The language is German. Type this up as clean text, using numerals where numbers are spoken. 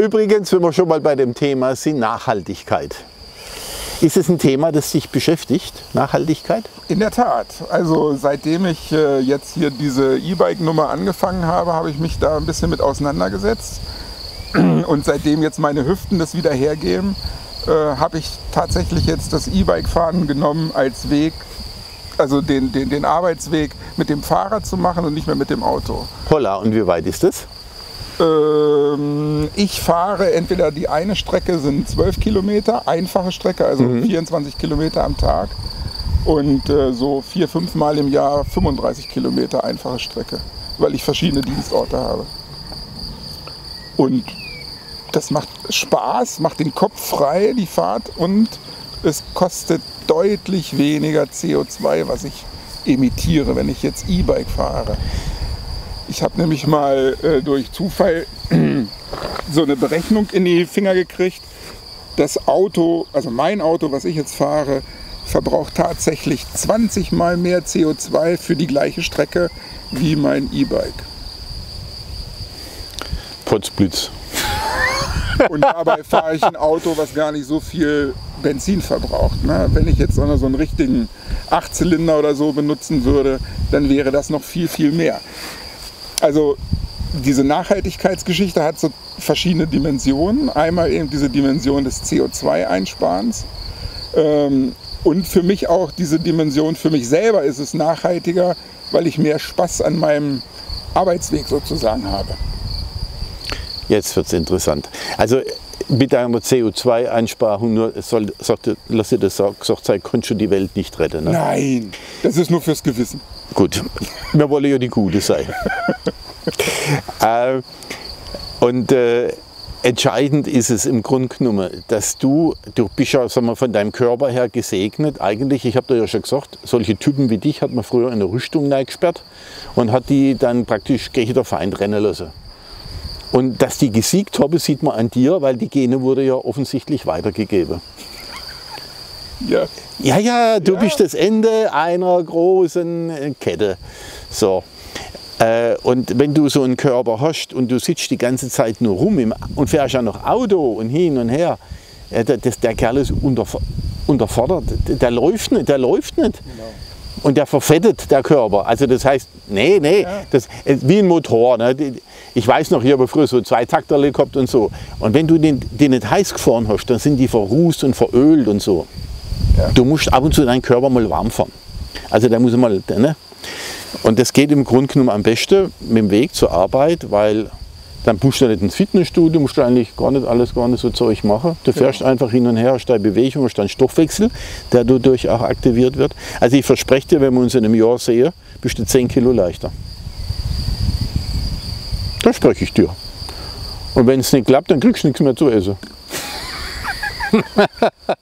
Übrigens, wenn wir schon mal bei dem Thema sind, Nachhaltigkeit. Ist es ein Thema, das dich beschäftigt, Nachhaltigkeit? In der Tat. Also seitdem ich jetzt hier diese E-Bike-Nummer angefangen habe, habe ich mich da ein bisschen mit auseinandergesetzt. Und seitdem jetzt meine Hüften das wieder hergeben, habe ich tatsächlich jetzt das E-Bike-Fahren genommen als Weg, also den Arbeitsweg mit dem Fahrrad zu machen und nicht mehr mit dem Auto. Holla, und wie weit ist das? Ich fahre entweder die eine Strecke sind 12 Kilometer, einfache Strecke, also 24 Kilometer am Tag. Und so 4-5 Mal im Jahr 35 Kilometer einfache Strecke, weil ich verschiedene Dienstorte habe. Und das macht Spaß, macht den Kopf frei, die Fahrt, und es kostet deutlich weniger CO2, was ich emittiere, wenn ich jetzt E-Bike fahre. Ich habe nämlich mal durch Zufall so eine Berechnung in die Finger gekriegt. Das Auto, also mein Auto, was ich jetzt fahre, verbraucht tatsächlich 20 Mal mehr CO2 für die gleiche Strecke wie mein E-Bike. Potzblitz. Und dabei fahre ich ein Auto, was gar nicht so viel Benzin verbraucht. Ne? Wenn ich jetzt so einen richtigen 8-Zylinder oder so benutzen würde, dann wäre das noch viel, viel mehr. Also diese Nachhaltigkeitsgeschichte hat so verschiedene Dimensionen. Einmal eben diese Dimension des CO2-Einsparens und für mich auch diese Dimension, für mich selber ist es nachhaltiger, weil ich mehr Spaß an meinem Arbeitsweg sozusagen habe. Jetzt wird es interessant. Also mit einer CO2-Einsparung, nur lass dir das gesagt sein, kannst du die Welt nicht retten. Ne? Nein, das ist nur fürs Gewissen. Gut, wir wollen ja die Gute sein. Entscheidend ist es im Grunde genommen, dass du bist ja, sagen wir, von deinem Körper her gesegnet. Eigentlich, ich habe dir ja schon gesagt, solche Typen wie dich hat man früher in der Rüstung eingesperrt und hat die dann praktisch gegen den Feind rennen lassen. Und dass die gesiegt haben, sieht man an dir, weil die Gene wurde ja offensichtlich weitergegeben. Ja. Ja, du bist das Ende einer großen Kette. So. Und wenn du so einen Körper hast und du sitzt die ganze Zeit nur rum und fährst ja noch Auto und hin und her, der Kerl ist unterfordert, der läuft nicht. Genau. Und der verfettet, der Körper. Also das heißt, nee, das wie ein Motor. Ne? Ich weiß noch, ich habe früher so 2-Takterle gehabt und so. Und wenn du den nicht heiß gefahren hast, dann sind die verrußt und verölt und so. Ja. Du musst ab und zu deinen Körper mal warm fahren. Also da muss mal, ne? Und das geht im Grunde genommen am besten mit dem Weg zur Arbeit, weil dann musst du nicht ins Fitnessstudio, musst du eigentlich gar nicht so Zeug machen. Du fährst einfach hin und her, hast deine Bewegung, hast deinen Stoffwechsel, der dadurch auch aktiviert wird. Also ich verspreche dir, wenn wir uns in einem Jahr sehen, bist du 10 Kilo leichter. Das spreche ich dir. Und wenn es nicht klappt, dann kriegst du nichts mehr zu essen.